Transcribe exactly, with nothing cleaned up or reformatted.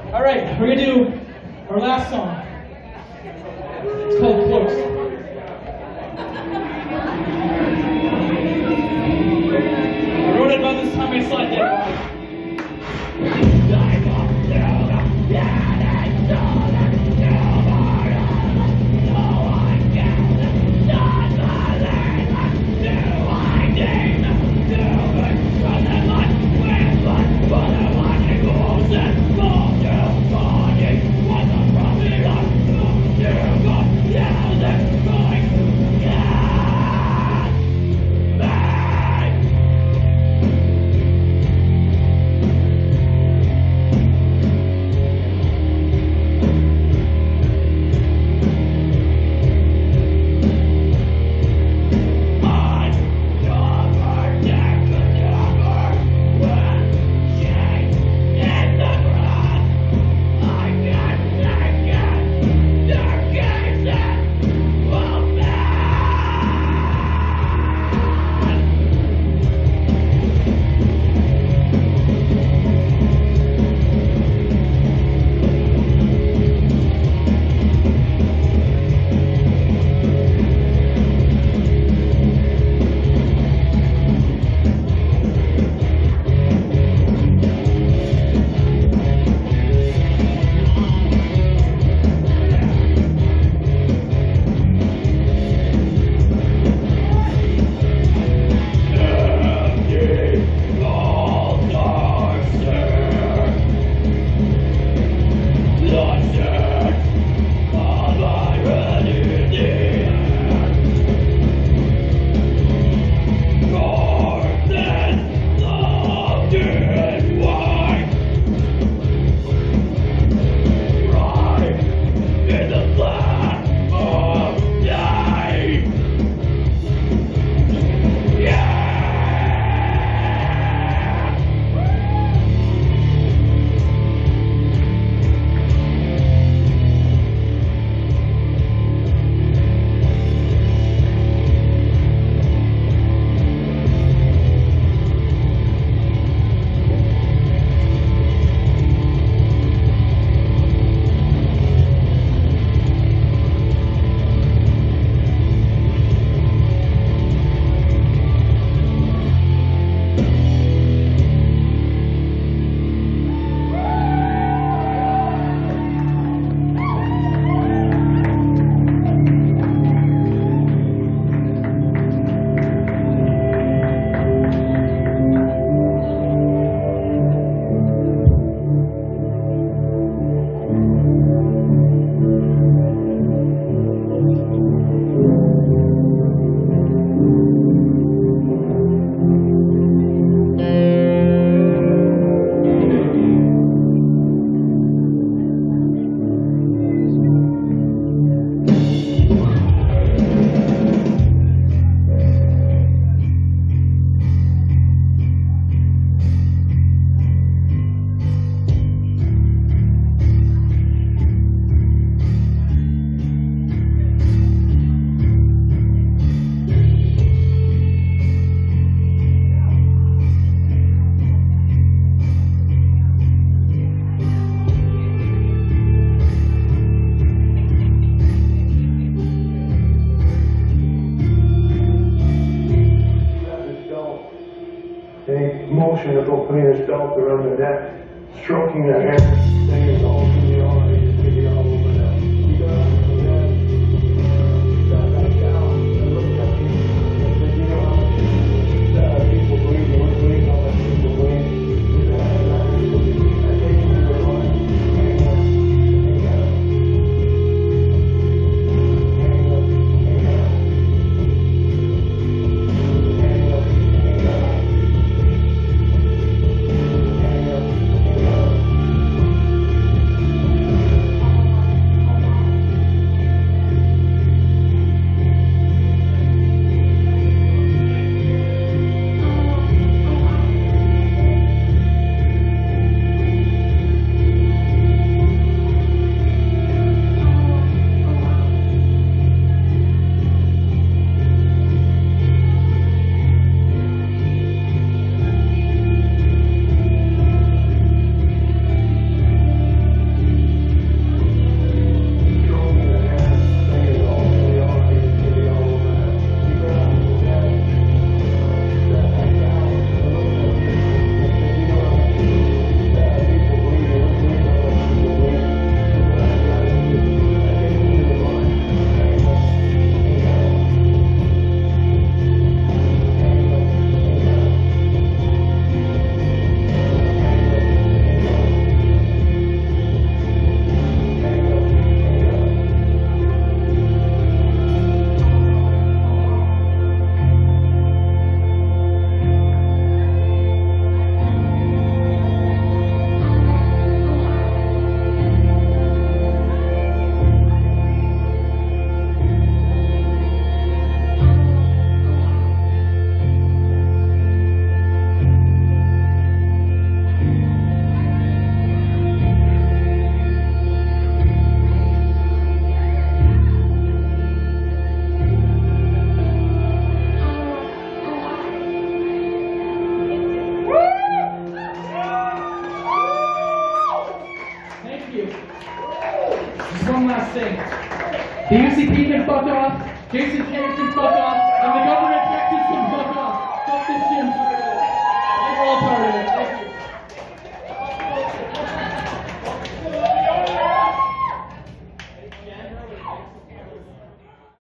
All right, we're gonna do our last song. It's called Close. I wrote it about this time I saw it dead. Motion of putting his belt around the neck, stroking the hair, saying all in the eye, just maybe all over that. He got on the neck, got back down, and looked at me, and said, you know how much uh, people believe, you wouldn't believe how much people believe. He said, I take you for one, hang up, hang up, hang up, hang up, hang up, hang up. last thing. The U C P can fuck off, Jason K can fuck off, and the government